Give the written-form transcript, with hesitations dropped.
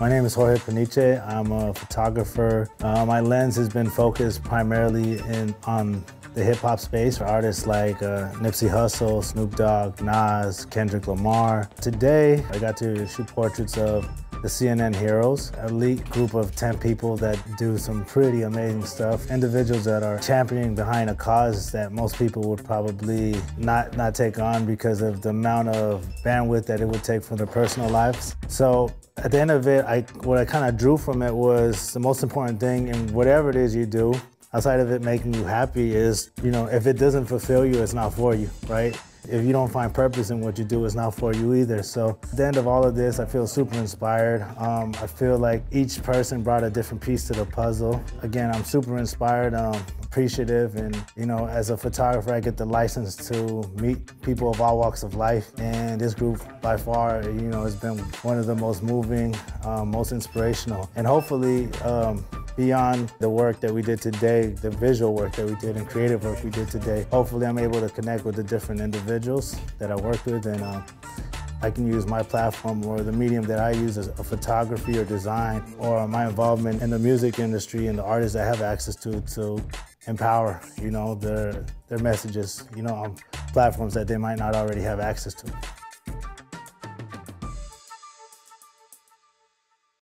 My name is Jorge Peniche. I'm a photographer. My lens has been focused primarily on the hip-hop space for artists like Nipsey Hussle, Snoop Dogg, Nas, Kendrick Lamar. Today, I got to shoot portraits of the CNN Heroes, an elite group of 10 people that do some pretty amazing stuff. Individuals that are championing behind a cause that most people would probably not take on because of the amount of bandwidth that it would take from their personal lives. So at the end of it, what I kind of drew from it was the most important thing in whatever it is you do, outside of it making you happy, is, if it doesn't fulfill you, it's not for you, right? If you don't find purpose in what you do, it's not for you either. So at the end of all of this, I feel super inspired. I feel like each person brought a different piece to the puzzle. Again, I'm super inspired, appreciative, and as a photographer, I get the license to meet people of all walks of life. And this group, by far, has been one of the most moving, most inspirational, and hopefully, beyond the work that we did today, the visual work that we did and creative work we did today, hopefully I'm able to connect with the different individuals that I work with, and I can use my platform or the medium that I use as a photography or design, or my involvement in the music industry and the artists I have access to empower, their messages, on platforms that they might not already have access to.